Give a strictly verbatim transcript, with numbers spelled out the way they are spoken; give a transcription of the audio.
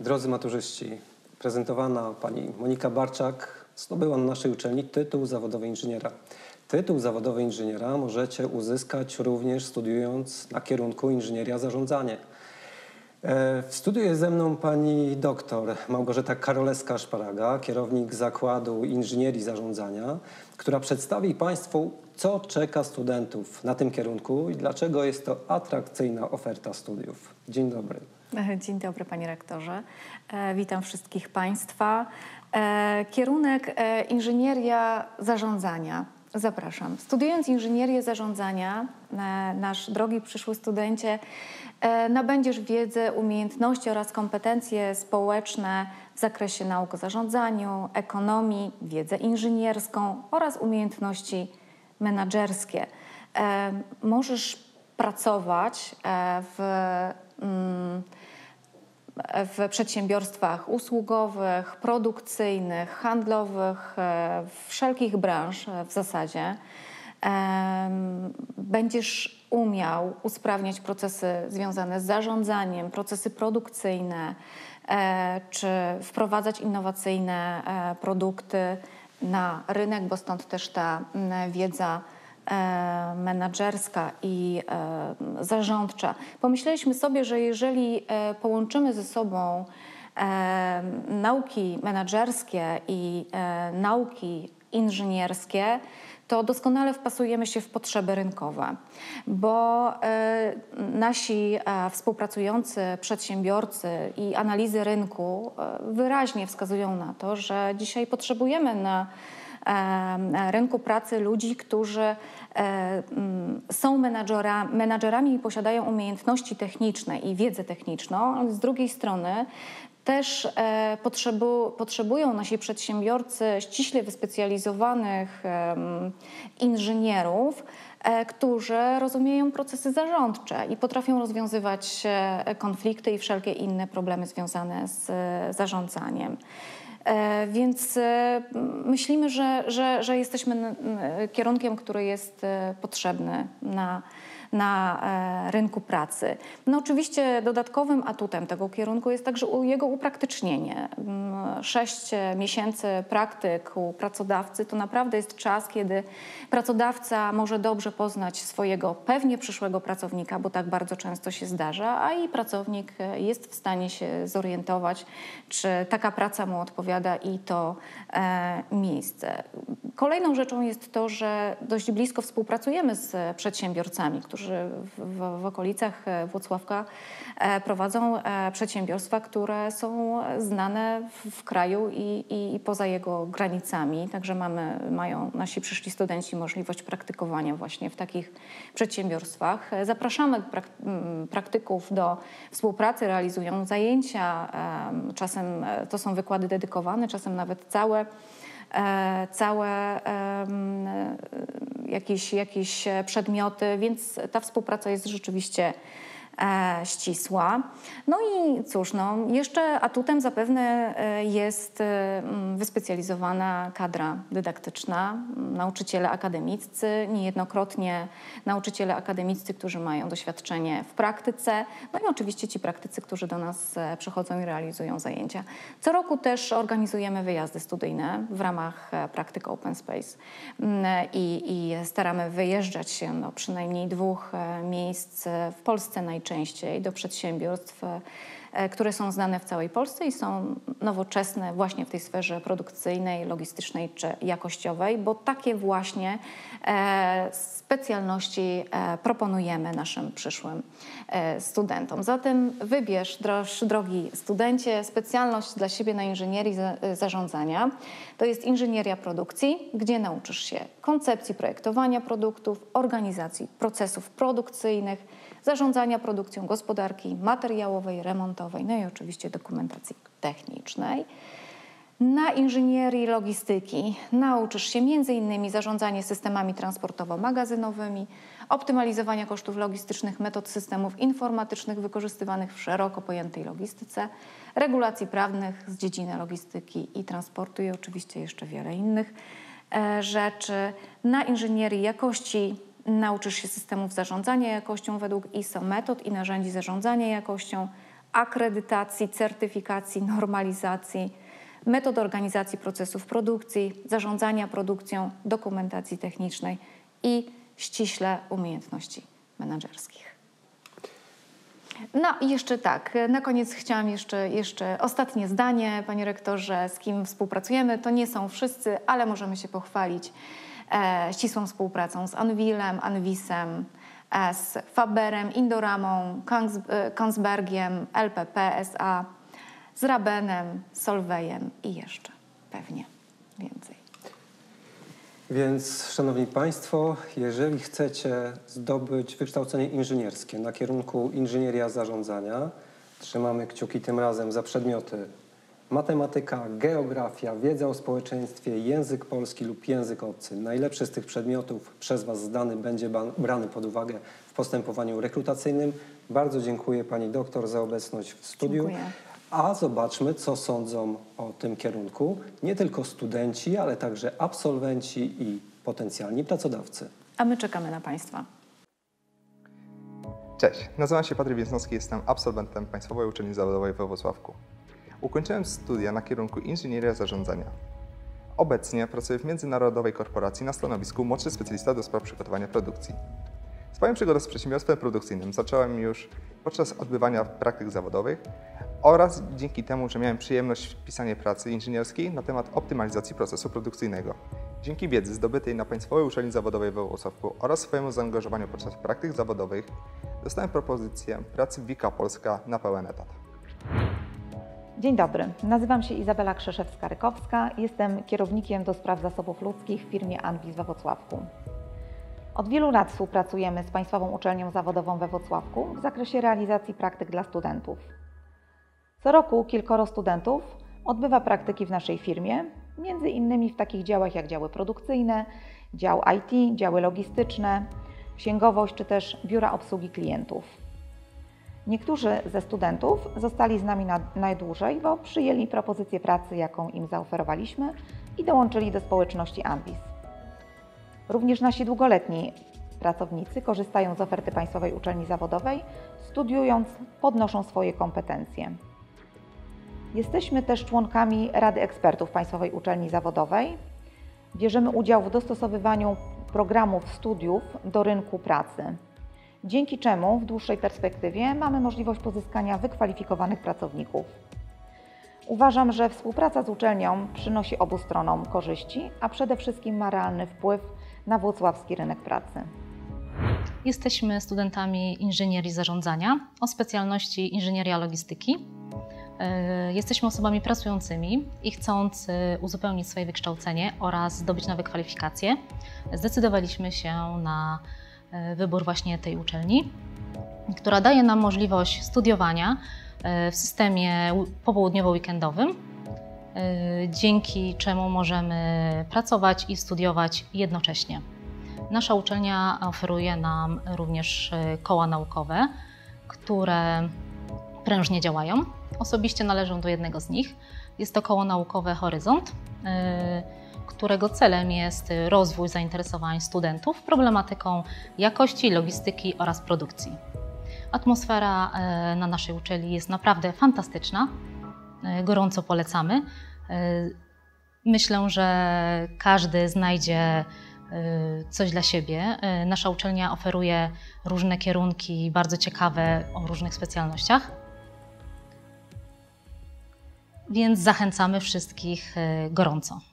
Drodzy maturzyści, prezentowana pani Monika Barczak zdobyła na naszej uczelni tytuł zawodowy inżyniera. Tytuł zawodowy inżyniera możecie uzyskać również studiując na kierunku inżynieria zarządzanie. W studiu jest ze mną pani doktor Małgorzata Karolewska-Szparaga, kierownik Zakładu Inżynierii Zarządzania, która przedstawi Państwu, co czeka studentów na tym kierunku i dlaczego jest to atrakcyjna oferta studiów. Dzień dobry. Dzień dobry, panie rektorze. Witam wszystkich Państwa. Kierunek Inżynieria Zarządzania. Zapraszam. Studiując inżynierię zarządzania, nasz drogi przyszły studencie, nabędziesz wiedzę, umiejętności oraz kompetencje społeczne w zakresie nauk o zarządzaniu, ekonomii, wiedzę inżynierską oraz umiejętności menedżerskie. Możesz pracować w, w przedsiębiorstwach usługowych, produkcyjnych, handlowych, wszelkich branż w zasadzie. Będziesz umiał usprawniać procesy związane z zarządzaniem, procesy produkcyjne, czy wprowadzać innowacyjne produkty na rynek, bo stąd też ta wiedza menedżerska i zarządcza. Pomyśleliśmy sobie, że jeżeli połączymy ze sobą nauki menedżerskie i nauki inżynierskie, to doskonale wpasujemy się w potrzeby rynkowe, bo e, nasi e, współpracujący przedsiębiorcy i analizy rynku e, wyraźnie wskazują na to, że dzisiaj potrzebujemy na e, rynku pracy ludzi, którzy e, m, są menadżera, menadżerami i posiadają umiejętności techniczne i wiedzę techniczną, ale z drugiej strony też e, potrzebu, potrzebują nasi przedsiębiorcy ściśle wyspecjalizowanych e, inżynierów, e, którzy rozumieją procesy zarządcze i potrafią rozwiązywać e, konflikty i wszelkie inne problemy związane z e, zarządzaniem. E, więc e, myślimy, że, że, że jesteśmy n, n, kierunkiem, który jest e, potrzebny na na e, rynku pracy. No oczywiście dodatkowym atutem tego kierunku jest także jego upraktycznienie. Sześć miesięcy praktyk u pracodawcy to naprawdę jest czas, kiedy pracodawca może dobrze poznać swojego pewnie przyszłego pracownika, bo tak bardzo często się zdarza, a i pracownik jest w stanie się zorientować, czy taka praca mu odpowiada i to e, miejsce. Kolejną rzeczą jest to, że dość blisko współpracujemy z przedsiębiorcami, którzy w, w, w okolicach Włocławka e, prowadzą e, przedsiębiorstwa, które są znane w, w kraju i, i, i poza jego granicami. Także mamy, mają nasi przyszli studenci możliwość praktykowania właśnie w takich przedsiębiorstwach. Zapraszamy prak, praktyków do współpracy, realizują zajęcia, e, czasem to są wykłady dedykowane, czasem nawet całe E, całe e, jakieś, jakieś przedmioty, więc ta współpraca jest rzeczywiście e, ścisła. No i cóż, no, jeszcze atutem zapewne jest wyspecjalizowana kadra dydaktyczna, nauczyciele akademiccy, niejednokrotnie nauczyciele akademiccy, którzy mają doświadczenie w praktyce, no i oczywiście ci praktycy, którzy do nas przychodzą i realizują zajęcia. Co roku też organizujemy wyjazdy studyjne w ramach praktyk Open Space i, i staramy wyjeżdżać się do przynajmniej dwóch miejsc w Polsce najczęściej, do przedsiębiorstw, które są znane w całej Polsce i są nowoczesne właśnie w tej sferze produkcyjnej, logistycznej czy jakościowej, bo takie właśnie e, specjalności e, proponujemy naszym przyszłym e, studentom. Zatem wybierz, droż, drogi studencie, specjalność dla siebie na inżynierii za, zarządzania. To jest inżynieria produkcji, gdzie nauczysz się koncepcji projektowania produktów, organizacji procesów produkcyjnych, zarządzania produkcją, gospodarki materiałowej, remontowej, no i oczywiście dokumentacji technicznej. Na inżynierii logistyki nauczysz się między innymi zarządzanie systemami transportowo-magazynowymi, optymalizowania kosztów logistycznych, metod systemów informatycznych wykorzystywanych w szeroko pojętej logistyce, regulacji prawnych z dziedziny logistyki i transportu i oczywiście jeszcze wiele innych e, rzeczy. Na inżynierii jakości nauczysz się systemów zarządzania jakością według I S O, metod i narzędzi zarządzania jakością, akredytacji, certyfikacji, normalizacji, metod organizacji procesów produkcji, zarządzania produkcją, dokumentacji technicznej i ściśle umiejętności menedżerskich. No i jeszcze tak, na koniec chciałam jeszcze, jeszcze ostatnie zdanie, panie rektorze, z kim współpracujemy. To nie są wszyscy, ale możemy się pochwalić e, ścisłą współpracą z Anwilem, Anwisem, e, z Faberem, Indoramą, Kongs, e, Kongsbergiem, L P P S A, z Rabenem, Solvayem i jeszcze pewnie więcej. Więc, szanowni państwo, jeżeli chcecie zdobyć wykształcenie inżynierskie na kierunku inżynieria zarządzania, trzymamy kciuki tym razem za przedmioty matematyka, geografia, wiedza o społeczeństwie, język polski lub język obcy. Najlepszy z tych przedmiotów przez was zdany będzie brany pod uwagę w postępowaniu rekrutacyjnym. Bardzo dziękuję pani doktor za obecność w studiu. Dziękuję. A zobaczmy, co sądzą o tym kierunku nie tylko studenci, ale także absolwenci i potencjalni pracodawcy. A my czekamy na państwa. Cześć, nazywam się Patryk Więcnowski, jestem absolwentem Państwowej Uczelni Zawodowej we Włocławku. Ukończyłem studia na kierunku inżynieria zarządzania. Obecnie pracuję w międzynarodowej korporacji na stanowisku młodszy specjalista do spraw przygotowania produkcji. Swoją przygodę z przedsiębiorstwem produkcyjnym zacząłem już podczas odbywania praktyk zawodowych oraz dzięki temu, że miałem przyjemność pisania pracy inżynierskiej na temat optymalizacji procesu produkcyjnego. Dzięki wiedzy zdobytej na Państwowej Uczelni Zawodowej we Włocławku oraz swojemu zaangażowaniu podczas praktyk zawodowych dostałem propozycję pracy w Wika Polska na pełen etat. Dzień dobry, nazywam się Izabela Krzeszewska-Rykowska, jestem kierownikiem do spraw zasobów ludzkich w firmie Anwis we Włocławku. Od wielu lat współpracujemy z Państwową Uczelnią Zawodową we Włocławku w zakresie realizacji praktyk dla studentów. Co roku kilkoro studentów odbywa praktyki w naszej firmie, między innymi w takich działach jak działy produkcyjne, dział I T, działy logistyczne, księgowość czy też biura obsługi klientów. Niektórzy ze studentów zostali z nami na, najdłużej, bo przyjęli propozycję pracy, jaką im zaoferowaliśmy i dołączyli do społeczności Anwis. Również nasi długoletni pracownicy korzystają z oferty Państwowej Uczelni Zawodowej, studiując, podnoszą swoje kompetencje. Jesteśmy też członkami Rady Ekspertów Państwowej Uczelni Zawodowej. Bierzemy udział w dostosowywaniu programów studiów do rynku pracy, dzięki czemu w dłuższej perspektywie mamy możliwość pozyskania wykwalifikowanych pracowników. Uważam, że współpraca z uczelnią przynosi obu stronom korzyści, a przede wszystkim ma realny wpływ na włocławski rynek pracy. Jesteśmy studentami inżynierii zarządzania o specjalności inżynieria logistyki. Jesteśmy osobami pracującymi i chcąc uzupełnić swoje wykształcenie oraz zdobyć nowe kwalifikacje, zdecydowaliśmy się na wybór właśnie tej uczelni, która daje nam możliwość studiowania w systemie popołudniowo-weekendowym, dzięki czemu możemy pracować i studiować jednocześnie. Nasza uczelnia oferuje nam również koła naukowe, które prężnie działają. Osobiście należę do jednego z nich. Jest to koło naukowe Horyzont, którego celem jest rozwój zainteresowań studentów problematyką jakości, logistyki oraz produkcji. Atmosfera na naszej uczelni jest naprawdę fantastyczna, gorąco polecamy. Myślę, że każdy znajdzie coś dla siebie. Nasza uczelnia oferuje różne kierunki bardzo ciekawe o różnych specjalnościach, więc zachęcamy wszystkich gorąco.